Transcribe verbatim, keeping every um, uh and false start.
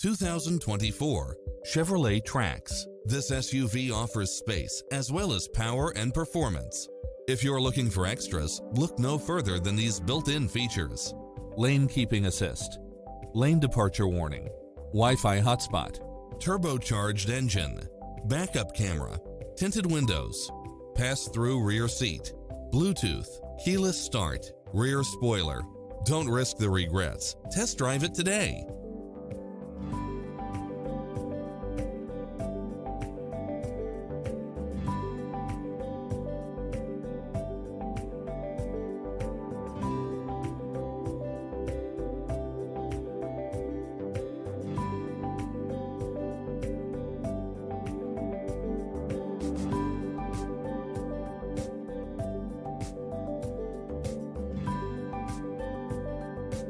two thousand twenty-four Chevrolet TRAX. This S U V offers space as well as power and performance. If you're looking for extras, look no further than these built-in features: lane keeping assist, lane departure warning, Wi-Fi hotspot, turbocharged engine, backup camera, tinted windows, pass-through rear seat, Bluetooth, keyless start, rear spoiler. Don't risk the regrets. Test drive it today.